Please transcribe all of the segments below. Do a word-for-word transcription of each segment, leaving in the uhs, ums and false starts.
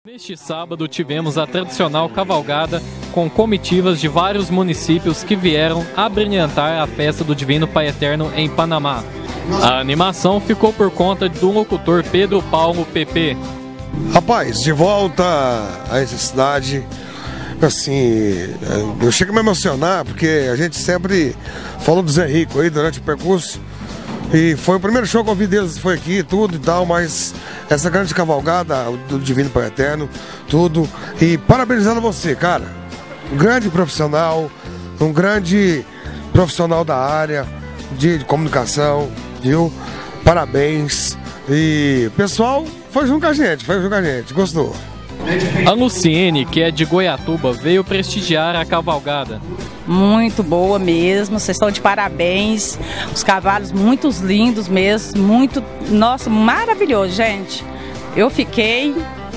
Neste sábado tivemos a tradicional cavalgada com comitivas de vários municípios que vieram abrilhantar a festa do Divino Pai Eterno em Panamá. A animação ficou por conta do locutor Pedro Paulo P P. Rapaz, de volta a essa cidade, assim, eu chego a me emocionar porque a gente sempre falou do Zé Rico aí durante o percurso. E foi o primeiro show que eu vi deles, foi aqui, tudo e tal, mas essa grande cavalgada do Divino Pai Eterno, tudo. E parabenizando você, cara. Um grande profissional, um grande profissional da área de, de comunicação, viu? Parabéns. E pessoal, foi junto com a gente, foi junto com a gente, gostou. A Luciene, que é de Goiatuba, veio prestigiar a cavalgada. Muito boa mesmo, vocês estão de parabéns, os cavalos muito lindos mesmo, muito, nossa, maravilhoso, gente. Eu fiquei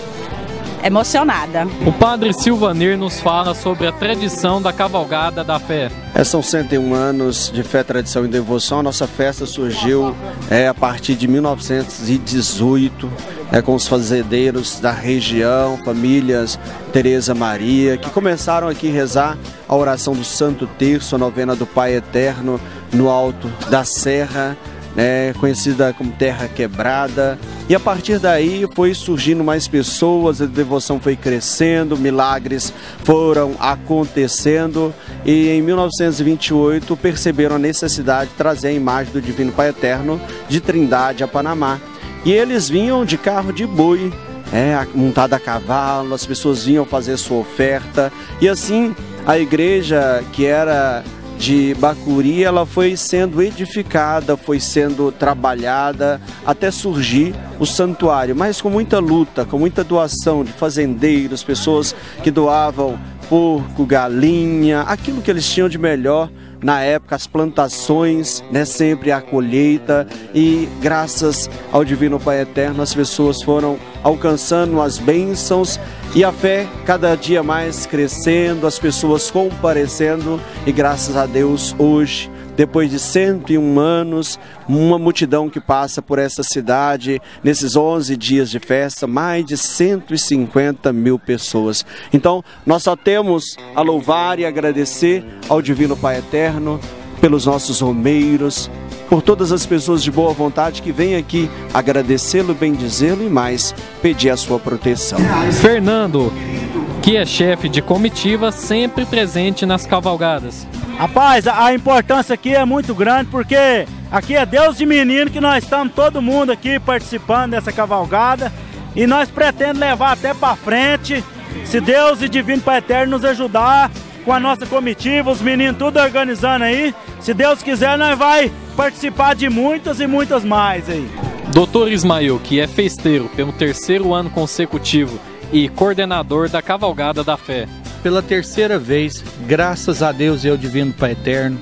emocionada. O padre Silvanir nos fala sobre a tradição da cavalgada da fé. É, são cento e um anos de fé, tradição e devoção. A nossa festa surgiu é, a partir de mil novecentos e dezoito, é, com os fazendeiros da região, famílias Tereza Maria, que começaram aqui a rezar a oração do Santo Terço, a novena do Pai Eterno no alto da serra, né, conhecida como Terra Quebrada. E a partir daí foi surgindo mais pessoas, a devoção foi crescendo, milagres foram acontecendo e em mil novecentos e vinte e oito perceberam a necessidade de trazer a imagem do Divino Pai Eterno de Trindade a Panamá. E eles vinham de carro de boi, é, montado a cavalo, as pessoas vinham fazer sua oferta e assim a igreja, que era de Bacuri, ela foi sendo edificada, foi sendo trabalhada até surgir o santuário, mas com muita luta, com muita doação de fazendeiros, pessoas que doavam porco, galinha, aquilo que eles tinham de melhor na época, as plantações, né, sempre a colheita, e graças ao Divino Pai Eterno as pessoas foram alcançando as bênçãos e a fé cada dia mais crescendo, as pessoas comparecendo e graças a Deus hoje, depois de cento e um anos, uma multidão que passa por essa cidade, nesses onze dias de festa, mais de cento e cinquenta mil pessoas. Então, nós só temos a louvar e agradecer ao Divino Pai Eterno, pelos nossos romeiros, por todas as pessoas de boa vontade que vêm aqui agradecê-lo, bendizê-lo e mais, pedir a sua proteção. Fernando, que é chefe de comitiva, sempre presente nas cavalgadas. Rapaz, a importância aqui é muito grande porque aqui é Deus de menino que nós estamos todo mundo aqui participando dessa cavalgada e nós pretendemos levar até para frente, se Deus e Divino Pai Eterno nos ajudar com a nossa comitiva, os meninos tudo organizando aí, se Deus quiser nós vai participar de muitas e muitas mais aí. doutor Ismael, que é festeiro pelo terceiro ano consecutivo e coordenador da Cavalgada da Fé. Pela terceira vez, graças a Deus e ao Divino Pai Eterno,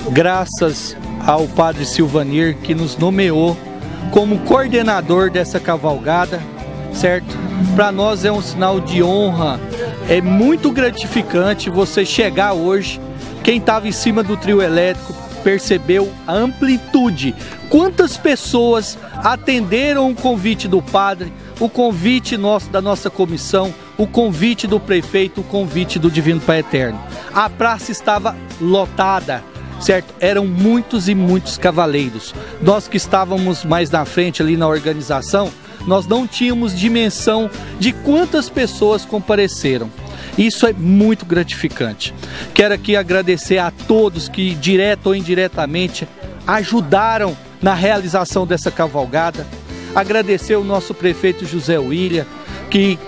graças ao Padre Silvanir que nos nomeou como coordenador dessa cavalgada, certo? Para nós é um sinal de honra, é muito gratificante você chegar hoje, quem estava em cima do trio elétrico percebeu a amplitude, quantas pessoas atenderam o convite do Padre, o convite nosso, da nossa comissão, o convite do prefeito, o convite do Divino Pai Eterno. A praça estava lotada, certo? Eram muitos e muitos cavaleiros. Nós que estávamos mais na frente ali na organização, nós não tínhamos dimensão de quantas pessoas compareceram. Isso é muito gratificante. Quero aqui agradecer a todos que, direto ou indiretamente, ajudaram na realização dessa cavalgada. Agradecer o nosso prefeito José William, que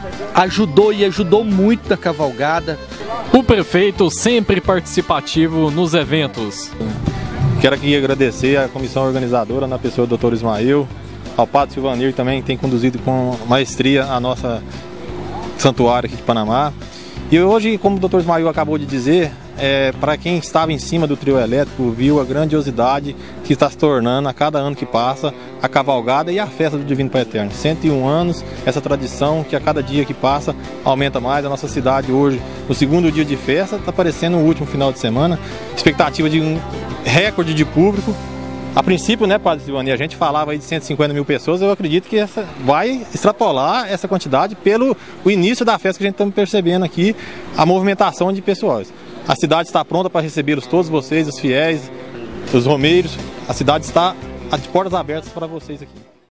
ajudou e ajudou muito na cavalgada. O prefeito sempre participativo nos eventos. Quero aqui agradecer a comissão organizadora, na pessoa do doutor Ismael, ao padre Silvanir também, que tem conduzido com maestria a nossa santuário aqui de Panamá. E hoje, como o doutor Ismael acabou de dizer, é, para quem estava em cima do trio elétrico, viu a grandiosidade que está se tornando a cada ano que passa a cavalgada e a festa do Divino Pai Eterno. cento e um anos, essa tradição que a cada dia que passa aumenta mais. A nossa cidade hoje, no segundo dia de festa, está parecendo o último final de semana. Expectativa de um recorde de público. A princípio, né, Padre Silvani, a gente falava aí de cento e cinquenta mil pessoas, eu acredito que essa vai extrapolar essa quantidade pelo o início da festa que a gente está percebendo aqui, a movimentação de pessoas. A cidade está pronta para recebê-los, todos vocês, os fiéis, os romeiros. A cidade está de portas abertas para vocês aqui.